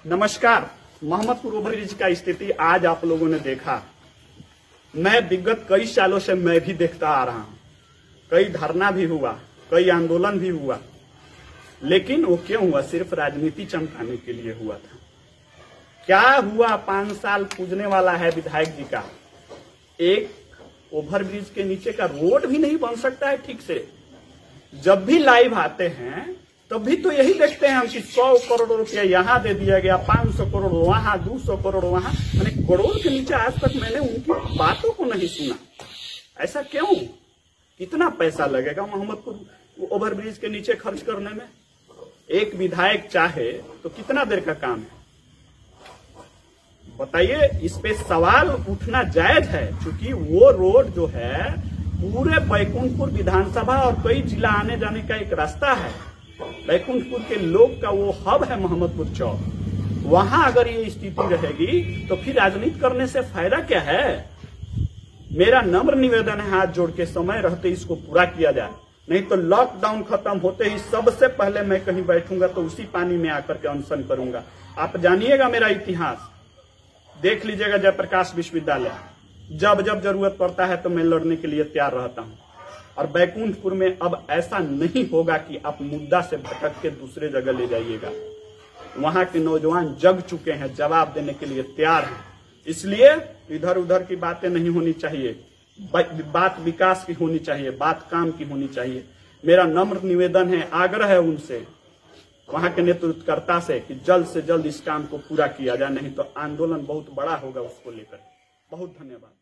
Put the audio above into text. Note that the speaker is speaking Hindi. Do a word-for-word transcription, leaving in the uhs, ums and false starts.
नमस्कार। मोहम्मदपुर ओवरब्रिज का स्थिति आज आप लोगों ने देखा। मैं विगत कई सालों से मैं भी देखता आ रहा हूं। कई धरना भी हुआ, कई आंदोलन भी हुआ, लेकिन वो क्यों हुआ? सिर्फ राजनीति चमकाने के लिए हुआ था। क्या हुआ? पांच साल पूजने वाला है विधायक जी का, एक ओवरब्रिज के नीचे का रोड भी नहीं बन सकता है ठीक से। जब भी लाइव आते हैं तब भी तो यही देखते हैं हम कि सौ करोड़ रुपया यहाँ दे दिया गया, पांच सौ करोड़ वहां, दो सौ करोड़ वहां। मैंने करोड़ के नीचे आज तक मैंने उनकी बातों को नहीं सुना। ऐसा क्यों? कितना पैसा लगेगा मोहम्मदपुर ओवरब्रिज के नीचे खर्च करने में? एक विधायक चाहे तो कितना देर का काम है बताइए। इस पे सवाल उठना जायज है, क्योंकि वो रोड जो है पूरे बैकुंठपुर विधानसभा और कई जिला आने जाने का एक रास्ता है। बैकुंठपुर के लोग का वो हब है मोहम्मदपुर चौक। वहां अगर ये स्थिति रहेगी तो फिर राजनीति करने से फायदा क्या है? मेरा नम्र निवेदन है, हाथ जोड़ के समय रहते इसको पूरा किया जाए, नहीं तो लॉकडाउन खत्म होते ही सबसे पहले मैं कहीं बैठूंगा तो उसी पानी में आकर के अनशन करूंगा। आप जानिएगा मेरा इतिहास, देख लीजिएगा जयप्रकाश विश्वविद्यालय। जब जब जरूरत पड़ता है तो मैं लड़ने के लिए तैयार रहता हूं। और बैकुंठपुर में अब ऐसा नहीं होगा कि आप मुद्दा से भटक के दूसरे जगह ले जाइएगा। वहां के नौजवान जग चुके हैं, जवाब देने के लिए तैयार हैं। इसलिए इधर उधर की बातें नहीं होनी चाहिए, बात विकास की होनी चाहिए, बात काम की होनी चाहिए। मेरा नम्र निवेदन है, आग्रह है उनसे, वहां के नेतृत्वकर्ता से, कि जल्द से जल्द इस काम को पूरा किया जाए, नहीं तो आंदोलन बहुत बड़ा होगा उसको लेकर। बहुत धन्यवाद।